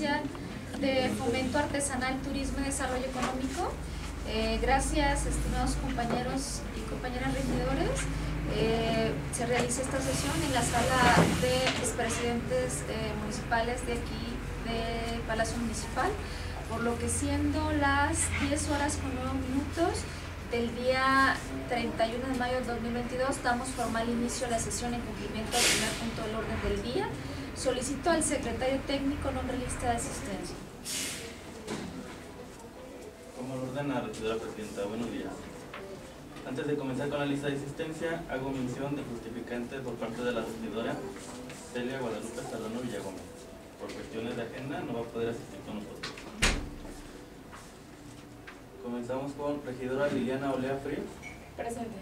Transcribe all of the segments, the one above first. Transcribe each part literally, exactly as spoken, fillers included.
Gerencia de Fomento Artesanal, Turismo y Desarrollo Económico. Eh, gracias, estimados compañeros y compañeras regidores. Eh, se realiza esta sesión en la sala de expresidentes eh, municipales de aquí, de Palacio Municipal, por lo que siendo las diez horas con nueve minutos del día treinta y uno de mayo del dos mil veintidós, damos formal inicio a la sesión en cumplimiento del primer punto del orden del día. Solicito al secretario técnico nombre y lista de asistencia. Como lo ordena la regidora presidenta, buenos días. Antes de comenzar con la lista de asistencia, hago mención de justificante por parte de la regidora Celia Guadalupe Serrano Villagómez. Por cuestiones de agenda no va a poder asistir con nosotros. Comenzamos con regidora Liliana Olea Frías. Presente.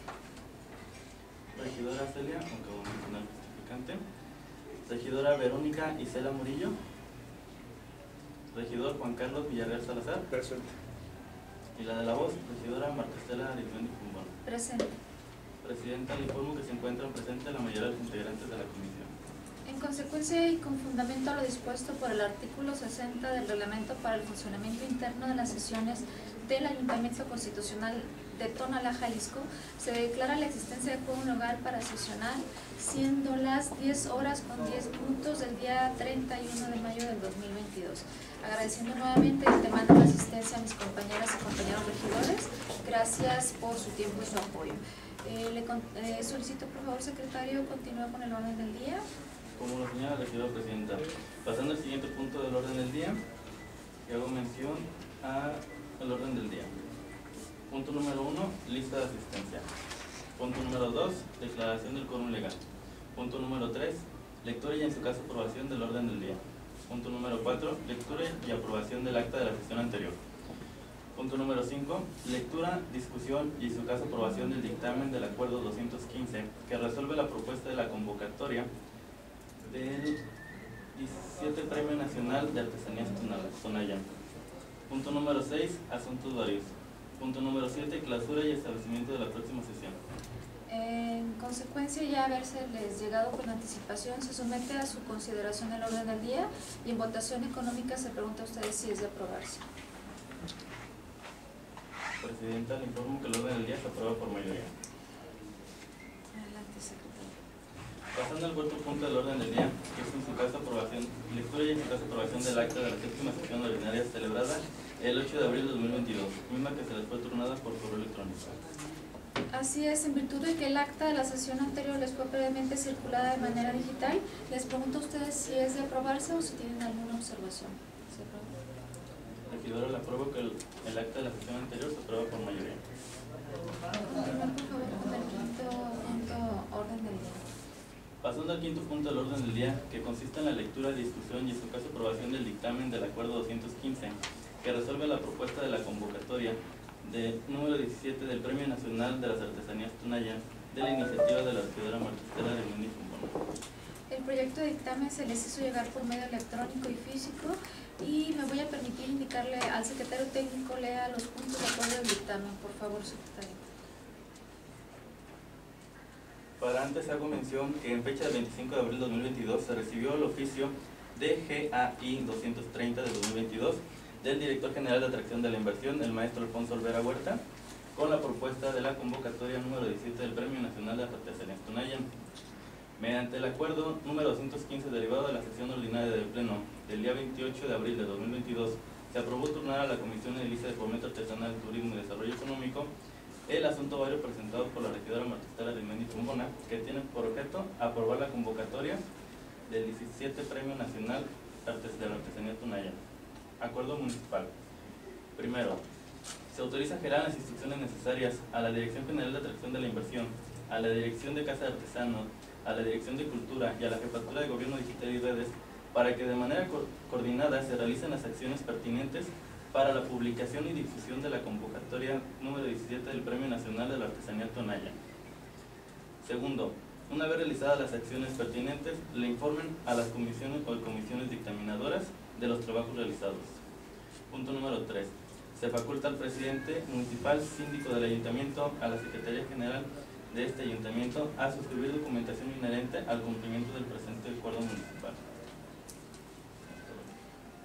Regidora Celia, aunque voy a mencionar el justificante. Regidora Verónica Isela Murillo. Regidor Juan Carlos Villarreal Salazar. Presente. Y la de la voz, regidora Marta Estela Arismendi Cumbón. Presente. Presidenta, le informo que se encuentran presentes la mayoría de los integrantes de la comisión. En consecuencia y con fundamento a lo dispuesto por el artículo sesenta del Reglamento para el Funcionamiento Interno de las Sesiones del Ayuntamiento Constitucional de Tonalá, Jalisco, se declara la existencia de un lugar para sesionar, siendo las diez horas con diez minutos del día treinta y uno de mayo del dos mil veintidós. Agradeciendo nuevamente de antemano la asistencia a mis compañeras y compañeros regidores, gracias por su tiempo y su apoyo. Eh, le eh, solicito, por favor, secretario, continúe con el orden del día. Como lo señala la regidora presidenta, pasando al siguiente punto del orden del día, y hago mención al orden del día. Punto número uno, lista de asistencia. Punto número dos, declaración del quórum legal. Punto número tres, lectura y en su caso aprobación del orden del día. Punto número cuatro, lectura y aprobación del acta de la sesión anterior. Punto número cinco, lectura, discusión y en su caso aprobación del dictamen del acuerdo doscientos quince que resuelve la propuesta de la convocatoria del diecisiete Premio Nacional de Artesanías Tonayán. Punto número seis, asuntos varios. Punto número siete, clausura y establecimiento de la próxima sesión. En consecuencia, ya habérseles llegado con anticipación, se somete a su consideración el orden del día y en votación económica se pregunta a ustedes si es de aprobarse. Presidenta, le informo que el orden del día se aprueba por mayoría. Adelante, secretario. Pasando al cuarto punto del orden del día, que es en su caso aprobación, lectura y en su caso aprobación del acta de la séptima sesión ordinaria celebrada el ocho de abril de dos mil veintidós, misma que se les fue turnada por correo electrónico. Así es, en virtud de que el acta de la sesión anterior les fue previamente circulada de manera digital, les pregunto a ustedes si es de aprobarse o si tienen alguna observación. ¿Se aprueba? Regidora, le apruebo que el, el acta de la sesión anterior se aprueba por mayoría. Continuar, por favor, con el quinto punto orden del día. Pasando al quinto punto del orden del día, que consiste en la lectura, discusión y en su caso aprobación del dictamen del acuerdo doscientos quince, que resuelve la propuesta de la convocatoria de número diecisiete del Premio Nacional de las Artesanías Tonayán de la iniciativa de la regidora Marta Estela Arismendi Cumbón. El proyecto de dictamen se les hizo llegar por medio electrónico y físico y me voy a permitir indicarle al secretario técnico lea los puntos de acuerdo del dictamen, por favor, secretario. Para antes hago mención que en fecha del veinticinco de abril de dos mil veintidós se recibió el oficio de G A I doscientos treinta de dos mil veintidós del director general de atracción de la inversión, el maestro Alfonso Olvera Huerta, con la propuesta de la convocatoria número diecisiete del Premio Nacional de Artesanías Tonayán. Mediante el acuerdo número doscientos quince derivado de la sesión ordinaria del Pleno del día veintiocho de abril de dos mil veintidós, se aprobó turnar a la Comisión de Edilicia de Fomento Artesanal, Turismo y Desarrollo Económico el asunto vario presentado por la regidora Marta Estela Arismendi Cumbón, que tiene por objeto aprobar la convocatoria del diecisiete Premio Nacional de Artesanía Tonayán. Acuerdo municipal. Primero, se autoriza a generar las instrucciones necesarias a la Dirección General de Atracción de la Inversión, a la Dirección de Casa de Artesanos, a la Dirección de Cultura y a la Jefatura de Gobierno Digital y Redes para que de manera co coordinada se realicen las acciones pertinentes para la publicación y difusión de la convocatoria número diecisiete del Premio Nacional de la Artesanía Tonayán. Segundo, una vez realizadas las acciones pertinentes, le informen a las comisiones o comisiones dictaminadoras de los trabajos realizados. Punto número tres. Se faculta al presidente municipal, síndico del ayuntamiento, a la Secretaría General de este ayuntamiento a suscribir documentación inherente al cumplimiento del presente acuerdo municipal.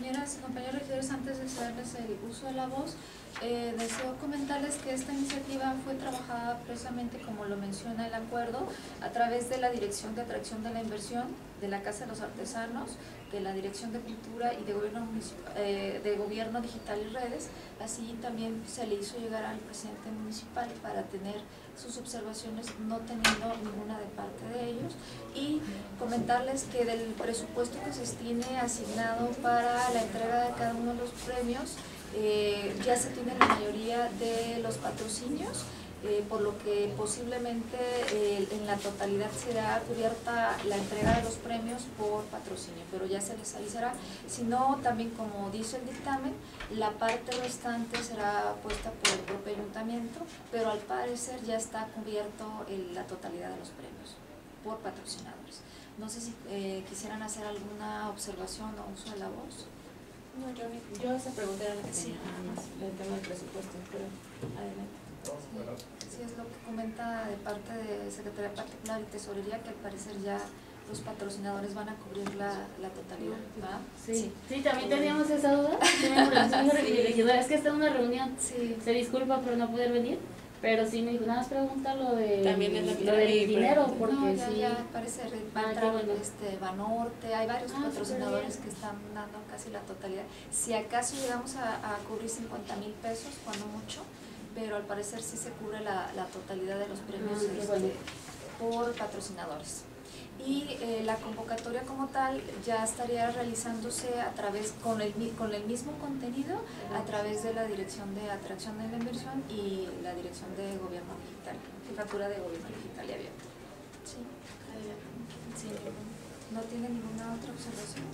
compañeras y compañeros regidores, antes de cederles el uso de la voz, eh, deseo comentarles que esta iniciativa fue trabajada precisamente, como lo menciona el acuerdo, a través de la Dirección de Atracción de la Inversión, de la Casa de los Artesanos, de la Dirección de Cultura y de Gobierno, eh, de Gobierno Digital y Redes. Así también se le hizo llegar al presidente municipal para tener sus observaciones, no teniendo ninguna de parte de ellos, y comentarles que del presupuesto que se tiene asignado para la entrega de cada uno de los premios, eh, ya se tiene la mayoría de los patrocinios, eh, por lo que posiblemente eh, en la totalidad será cubierta la entrega de los premios por patrocinio, pero ya se les avisará. Si no, también como dice el dictamen, la parte restante será puesta por el propio ayuntamiento, pero al parecer ya está cubierto el, la totalidad de los premios por patrocinadores. No sé si eh, quisieran hacer alguna observación o uso de la voz. No, yo, yo esa pregunta era la que tenía, nada más, el tema del presupuesto, pero adelante. Sí, es lo que comenta de parte de Secretaría Particular y Tesorería, que al parecer ya los patrocinadores van a cubrir la, la totalidad, ¿verdad? Sí, sí, sí, también teníamos esa duda, teníamos regidora, es que está en una reunión, sí. Se disculpa por no poder venir, pero sí me dijo, nada más pregunta lo, de, también es lo del dinero, porque no, ya, sí. ya parece, va a ah, entrar bueno. este, Banorte, hay varios ah, patrocinadores que están dando casi la totalidad. Si acaso llegamos a, a cubrir cincuenta mil pesos, cuando mucho, pero al parecer sí se cubre la, la totalidad de los premios ah, este, bueno. por patrocinadores. Y eh, la convocatoria como tal ya estaría realizándose a través, con el, con el mismo contenido, a través de la Dirección de Atracción de la Inversión y la Dirección de Gobierno Digital, Jefatura de Gobierno Digital y Abierto. Sí. Sí. ¿No tiene ninguna otra observación?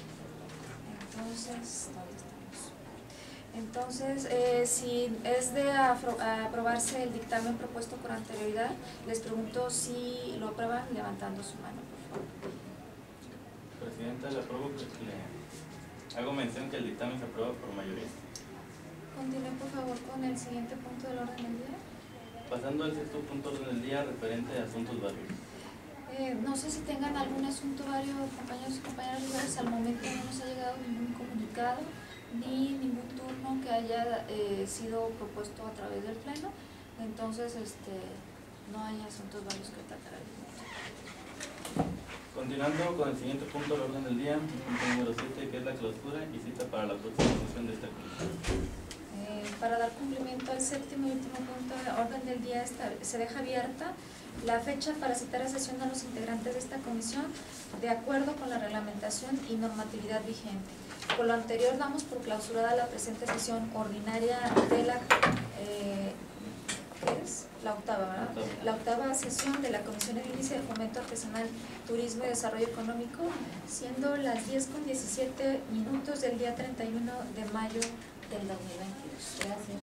Entonces, ¿dónde estamos? Entonces, eh, si es de aprobarse el dictamen propuesto con anterioridad, les pregunto si lo aprueban levantando su mano, por favor. Presidenta, le apruebo que le hago mención que el dictamen se aprueba por mayoría. Continúe, por favor, con el siguiente punto del orden del día. Pasando al sexto punto del orden del día, referente a asuntos varios. Eh, no sé si tengan algún asunto vario, compañeros y compañeras rivales. Al momento no nos ha llegado ningún comunicado ni ningún turno que haya eh, sido propuesto a través del pleno, entonces este no hay asuntos varios que tratar. Continuando con el siguiente punto del orden del día, punto número siete, que es la clausura y cita para la próxima sesión de esta comisión. Eh, para dar cumplimiento al séptimo y último punto del orden del día, esta, se deja abierta la fecha para citar a sesión a los integrantes de esta comisión de acuerdo con la reglamentación y normatividad vigente. Por lo anterior, damos por clausurada la presente sesión ordinaria de la, eh, ¿qué es? La octava, ¿verdad? La octava sesión de la Comisión Edilicia de Fomento Artesanal, Turismo y Desarrollo Económico, siendo las diez con diecisiete minutos del día treinta y uno de mayo del dos mil veintidós. Gracias.